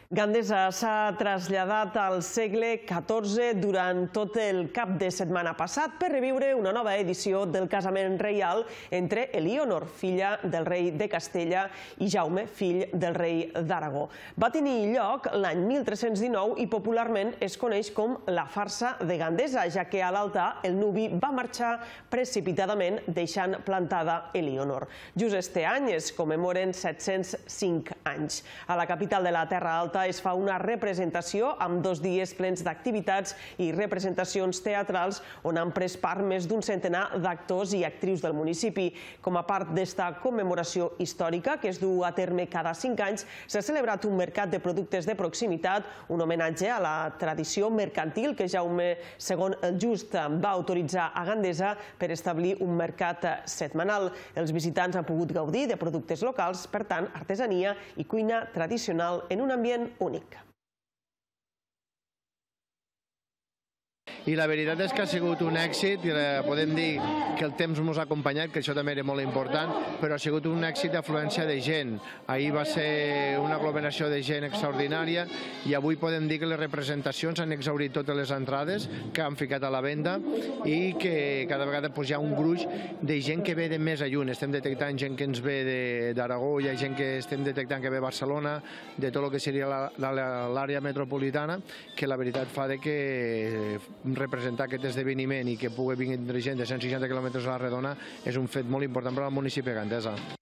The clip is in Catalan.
Gandesa s'ha traslladat al segle XIV durant tot el cap de setmana passat per reviure una nova edició del casament reial entre Elionor, filla del rei de Castella, i Jaume, fill del rei d'Aragó. Va tenir lloc l'any 1319 i popularment es coneix com la farsa de Gandesa, ja que a l'altar el nuvi va marxar precipitadament deixant plantada Elionor. Just este any es commemoren 705 anys. A la capital de la Terra Alta es fa una representació amb 2 dies plens d'activitats i representacions teatrals on han pres part més d'un centenar d'actors i actrius del municipi. Com a part d'esta commemoració històrica, que es du a terme cada 5 anys, s'ha celebrat un mercat de productes de proximitat, un homenatge a la tradició mercantil que Jaume II el Just va autoritzar a Gandesa per establir un mercat setmanal. Els visitants han pogut gaudir de productes locals, per tant, artesania i cuina tradicional en un ambient únic. I la veritat és que ha sigut un èxit, podem dir que el temps ens ha acompanyat, que això també era molt important, però ha sigut un èxit d'afluència de gent. Ahir va ser una aglomeració de gent extraordinària i avui podem dir que les representacions han exhaurit totes les entrades que han ficat a la venda i que cada vegada hi ha un gruix de gent que ve de més a lluny. Estem detectant gent que ens ve d'Aragó, hi ha gent que estem detectant que ve de Barcelona, de tot el que seria l'àrea metropolitana, que la veritat fa que representar aquest esdeveniment i que pugui vindre gent de 160 quilòmetres a la redona és un fet molt important per al municipi de Gandesa.